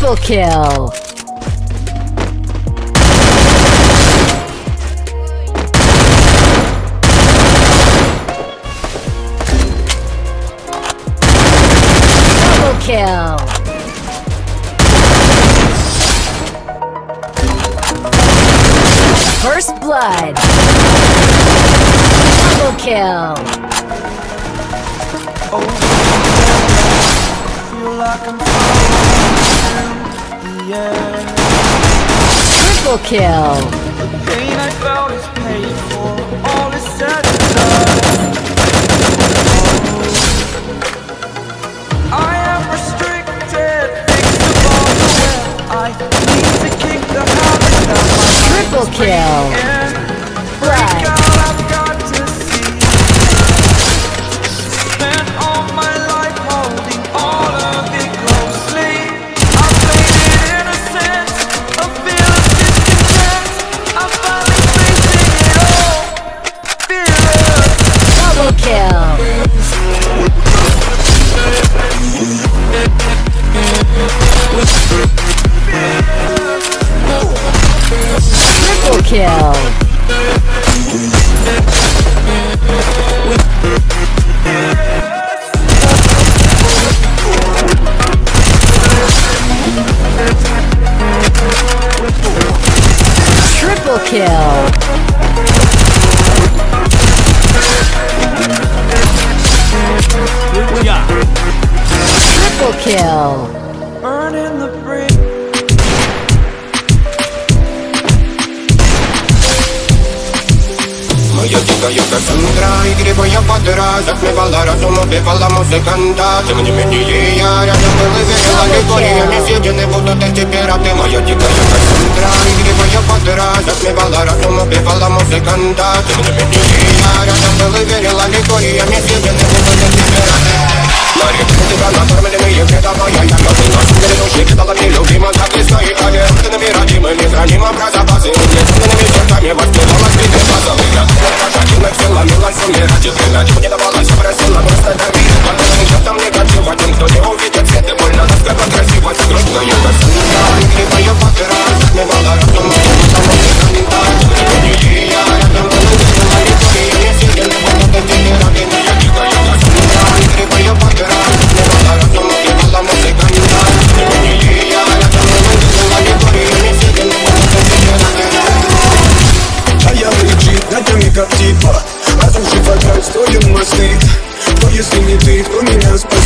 Triple kill. Double kill. First blood. Double kill. Feel like I'm falling in the air. Triple kill. The pain I felt is paid for. All is said and done. I am restricted. Fixed above the well. I need to kick the habit down my Triple kill. Break out, I've got to see. Spent all my life holding all of it closely. I played it innocent, a feel of discontent. I'm finally facing it all, fearless. Double kill. Triple kill. Triple kill. Triple kill. Burning the bridge. Moja dzika Kassandra I gdy moja patera Zatmewala razum, obiewala muzykanta Ty mnie mieli, ja rядом был и верила Легория, не съедены будут эти пираты Моя дика Kassandra I gdy moja patera Затмевала разум, obiewала музыканта Ты мне mieli, ja rядом был и верила Легория, не съедены будут эти пираты Мари, тебя накормленные предавая Я был на сундере души, кидала мне любима Так и стоит, а верными родимыми Хранимо про запасы Несомненными чертами воспевала скрипы базовые Пожатина все ломилась, умирать время Чего не давалось, просила просто доверие Потом еще там негатив один, кто не увидит свет И больно насколько красиво, скрытная Кассандра Игривая папера, затмевала разум Потому что не так, не я Рядом был увидела история Не съедены будут эти пираты Моя дикая Кассандра Игривая папера, затмевала разум Убивала музыканта Не я Рядом был увидела история Не съедены будут эти пираты А я кричит над нами как типа Разрушив опять стоим мосты. Кто если не ты, кто меня спасет?